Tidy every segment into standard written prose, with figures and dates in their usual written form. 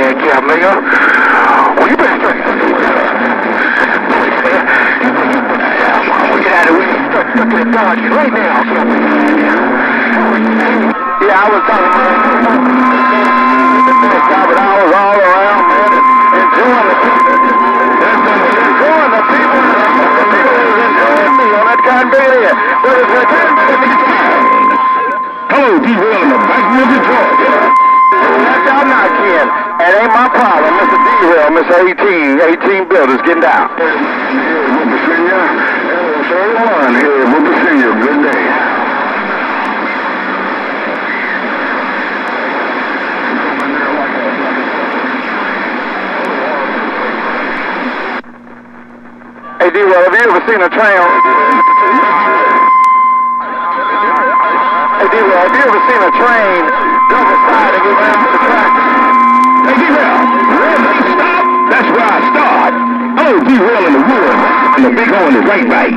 Yeah, Mayor. Well, you better start. We get out of here. Start stuck in Dodge right now. Yeah, I was talking about I was all around, man, enjoying the people. Enjoying the people. The people was enjoying me on that kind of video. Hello, D-Rail in the backwoods of Georgia. I'm not kidding. It ain't my problem, Mr. D-Rail, Mr. 18 builders getting down. We'll be seeing you. We'll be seeing you. Good day. Hey, D-Rail, have you ever seen a train? Hey, D-Rail, have you ever seen a train double side and go down to the track? Hey, D-Rail, where they stop, that's where I start. Hello, D-Rail in the woods, and the big horn is right back.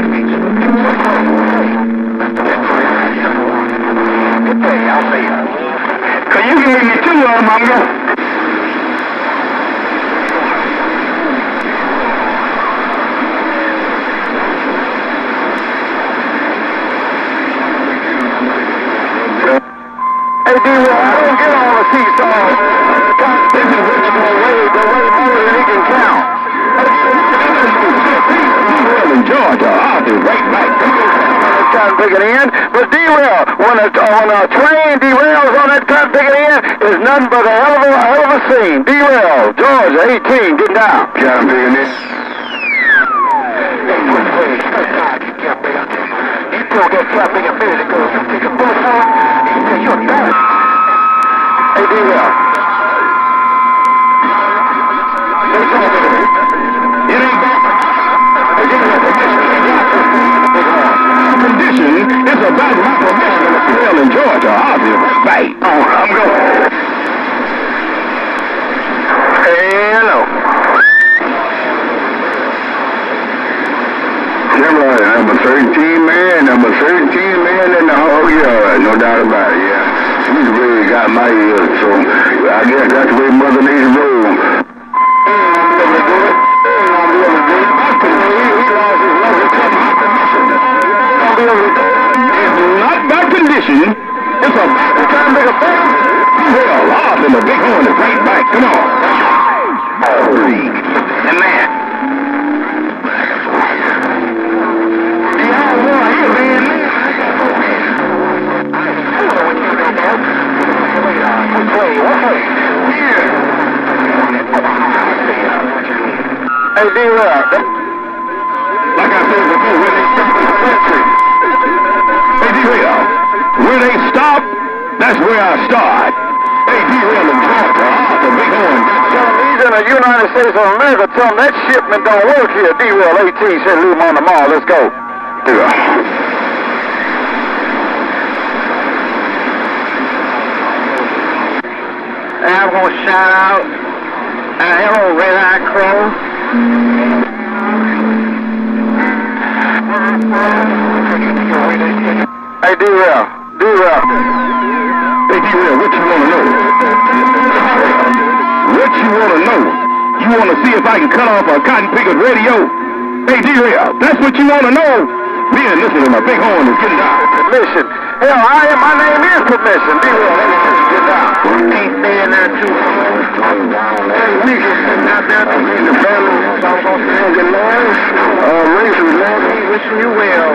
Good day, I'll see you. Can you give me two of them, Manga? Hey, D-Rail, I don't get all the seesaw. This is what you're going to wave, but way more than he can count. D-Rail in Georgia, I'll be right back. Trying to pick it in, but D-Rail, when a train derails on that kind of pick it in, is nothing but a hell of a scene. D-Rail, Georgia, 18, get down. Trying to pick it in. You told that traffic a minute ago, you take a bullet for him, he said you're bad. Hey, D-Rail. It ain't back. Hey, D-Rail, Condition, it's about my permission to trail in Georgia. I'll be right back. Oh, I'm going. hello. Number 13 man in the whole yard, no doubt about it, yeah. He's really got my ears, so I guess that's the way Mother Nature rolls. It's not by condition, it's a trying to make a thing. Well, off and the big horn is right back, come on. And man. Hey, D-Rail. Like I said before, when they stop at the country. Hey, D-Rail, where they stop, that's where I start. Hey, D-Rail in Georgia, off the big horn. Tell them he's in the United States of America. Tell them that shipment don't work here. D-Rail 18 said leave him on the mall. Let's go. And I'm going to shout out, hello, Red Eye Crow. Hey, D-Rail. D-Rail. Hey, D-Rail, what you want to know? What you want to know? You want to see if I can cut off a cotton picket radio? Hey, D-Rail, that's what you want to know? Me and listening to my big horn is getting down. Permission. Hell, my name is Permission. D-Rail, let me just get down. Ain't staying there too long. We just sitting out there to read the family. I'm going to sing your noise. Racers, man. Wishing you well.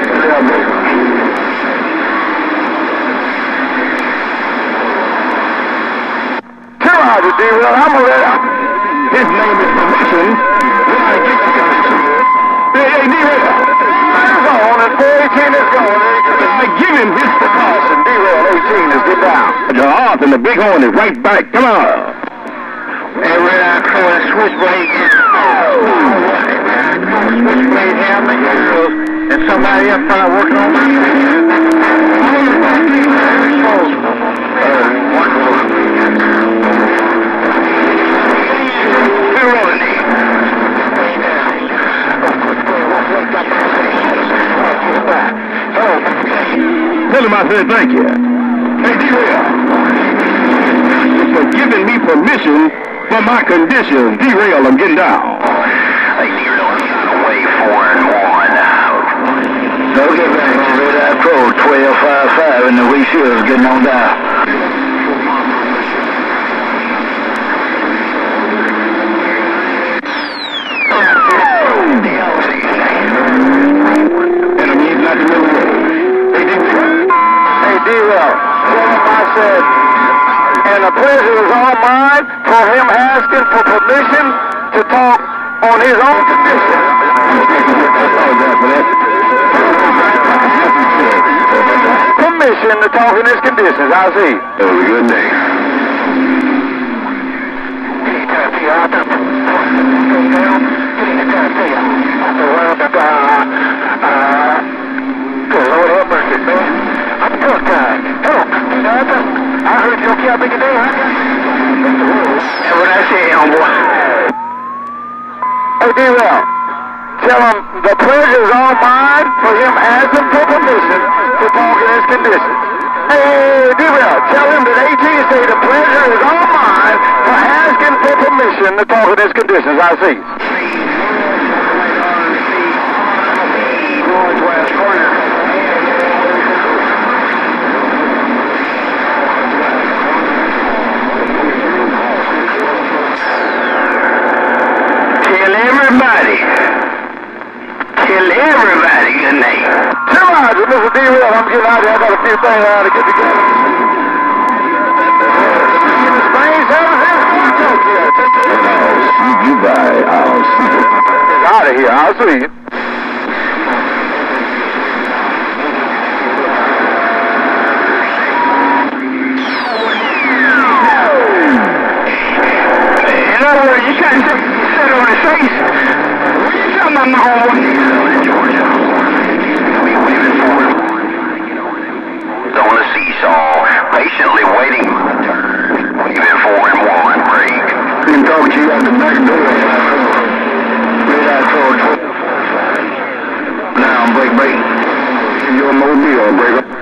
Tell Roger, D-Rail, I'm going to let out. His name is Permission. When I get to hey, D-Rail. It's on, and 418 is going. I give him his Caution, D-Rail 18 is get down. the off and the big horn is right back. Come on. Hey, Red Eye Crow and Switchblade. Switchblade helmet, and somebody else probably working on my Tell him I said thank you. Hey, D-Rail. For giving me permission but my conditions derail them getting down. Hey, derail away 4-1. Okay, back on Red Eye Pro 1255 and the Wee Shield's getting on down. And the pleasure is all mine for him asking for permission to talk on his own condition. Permission to talk in his conditions, I see. That was a good day. Lord have mercy, man. I'm drunk time. Help. I heard you okay up in the day, huh? And what I say, homeboy. Hey, D-Well, tell him the pleasure is all mine for him asking for permission to talk in his conditions. Hey, D-Well, tell him that AT say the pleasure is all mine for asking for permission to talk in his conditions. I see. Northwest corner. Tell everybody good night. Tell Roger, Mr. D-Well, I'm getting out here. I got a few things I ought to get together. I'll see you. Get out of here. I'll see you. In other words, you can't sit on his face. What are you talking about, my homeboy? Georgia. We waving forward. On the seesaw, patiently waiting my turn. Waving 4-1, break. Been talking to you at the back door. Red Eye Pro 12. Now, break. Your mobile, break up.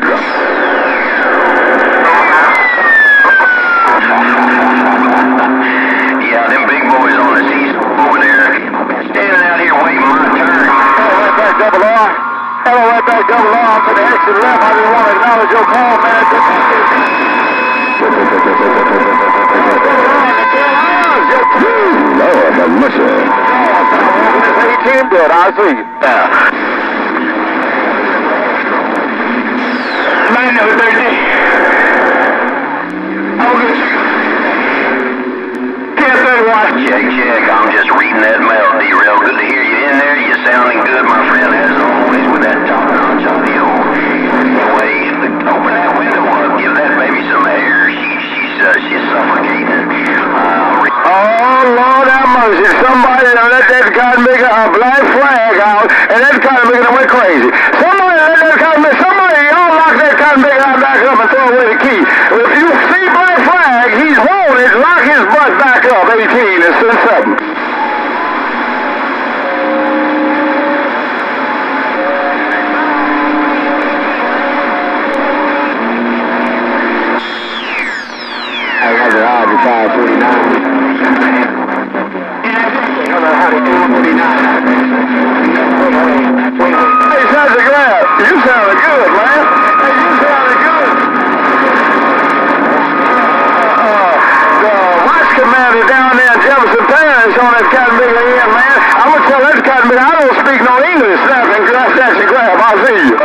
Yeah, them big boys on the seesaw over there. Standing out here waiting my turn. Hello, right back, double R. Hello, right back, double R. I'm for the exit left. I just want to acknowledge your call, man. Lord have mercy. This 18 dead, I see you. Line number 13. Check. I'm just reading that melody. Real good to hear you in there. You're sounding good, my friend, as always, with that top-notch audio. Anyway, open that window up. Give that baby some air. She's suffocating. Oh, Lord have mercy. Somebody let that cotton maker a black flag out, and that cotton maker went crazy. Somebody let that cotton maker, y'all lock that cotton maker out back up and throw away the key. If you see black flag, he's wanted, lock his butt back up, 18, and send something. I got the odds of 549. Hey, Santa Claus, you sounded good, man. Hey, you sounded good. The watch commander down there in Jefferson Parish on that cotton maker end, man. I'm going to tell that cotton maker I don't speak no English. Snap and grab. I'll see you.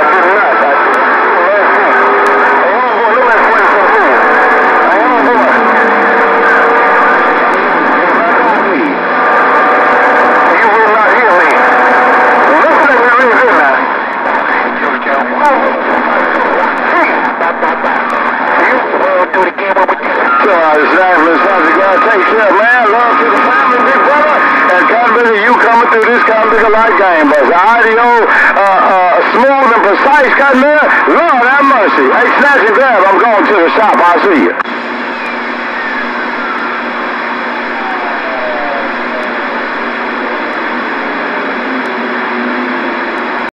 Take care, man. Love to the family, big brother. And Cotton you coming through this Cotton light game, boys. IDO, smooth and precise Cotton Lord have mercy. Hey, snatch and grab. I'm going to the shop. I'll see you.